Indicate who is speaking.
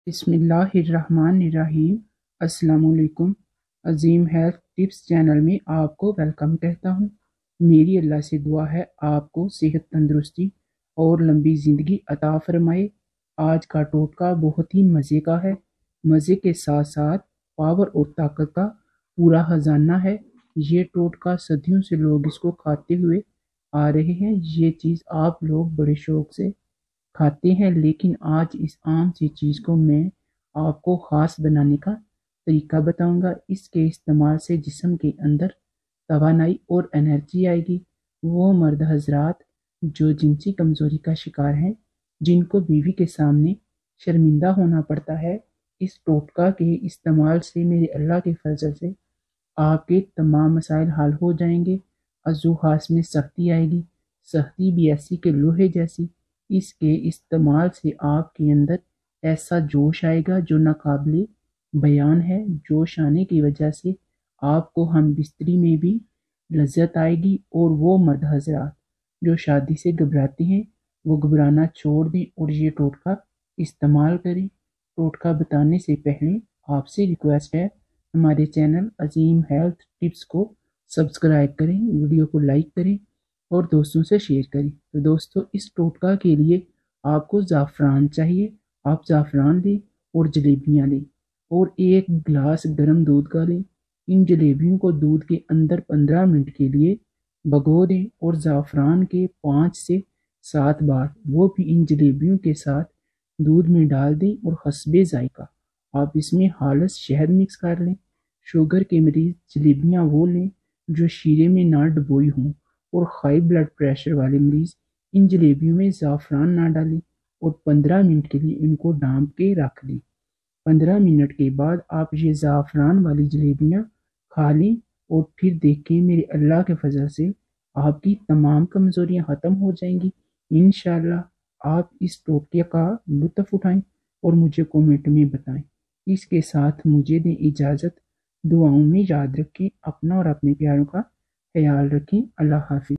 Speaker 1: बिस्मिल्लाहिर्रहमानिर्रहीम। अस्सलामुअलैकुम। अजीम health tips channel में आपको वेलकम कहता हूँ। मेरी अल्लाह से दुआ है आपको सेहत, तंदुरुस्ती और लंबी ज़िंदगी अता फरमाए। आज का टोटका बहुत ही मज़े का है। मज़े के साथ साथ पावर और ताकत का पूरा खजाना है। ये टोटका सदियों से लोग इसको खाते हुए आ रहे हैं। ये चीज़ आप लोग बड़े शौक से खाते हैं, लेकिन आज इस आम सी चीज़ को मैं आपको ख़ास बनाने का तरीका बताऊंगा। इसके इस्तेमाल से जिस्म के अंदर तवानाई और एनर्जी आएगी। वो मर्द हजरात जो जिनसी कमज़ोरी का शिकार हैं, जिनको बीवी के सामने शर्मिंदा होना पड़ता है, इस टोटका के इस्तेमाल से मेरे अल्लाह के फजल से आपके तमाम मसाइल हल हो जाएंगे। अज़ू खास में सख्ती आएगी, सख्ती भी ऐसी कि लोहे जैसी। इसके इस्तेमाल से आपके अंदर ऐसा जोश आएगा जो नाकाबिले बयान है। जोश आने की वजह से आपको हम बिस्तरी में भी लज्जत आएगी। और वो मर्द हजरात जो शादी से घबराते हैं, वो घबराना छोड़ दें और ये टोटका इस्तेमाल करें। टोटका बताने से पहले आपसे रिक्वेस्ट है, हमारे चैनल अजीम हेल्थ टिप्स को सब्सक्राइब करें, वीडियो को लाइक करें और दोस्तों से शेयर करें। तो दोस्तों, इस टोटका के लिए आपको ज़ाफ़रान चाहिए। आप ज़ाफ़रान लें और जलेबियाँ लें और एक गिलास गर्म दूध का लें। इन जलेबियों को दूध के अंदर 15 मिनट के लिए भगो दें और ज़ाफ़रान के 5 से 7 बार वो भी इन जलेबियों के साथ दूध में डाल दें और हस्बे जायका आप इसमें हालस शहद मिक्स कर लें। शुगर के मरीज़ जलेबियाँ वो लें जो शीरे में ना डुबोई हों, और हाई ब्लड प्रेशर वाले मरीज़ इन जलेबियों में ज़ाफ़रान ना डालें और 15 मिनट के लिए इनको ढाँप के रख दें। 15 मिनट के बाद आप ये ज़ाफ़रान वाली जलेबियाँ खा लें और फिर देखें मेरे अल्लाह के फजल से आपकी तमाम कमज़ोरियाँ ख़त्म हो जाएंगी। इंशाअल्लाह आप इस टोटके का लुत्फ़ उठाएं और मुझे कमेंट में बताएं। इसके साथ मुझे दें इजाज़त। दुआओं में याद रखें, अपना और अपने प्यारों का ख्याल रखें। अल्लाह हाफ़िज़।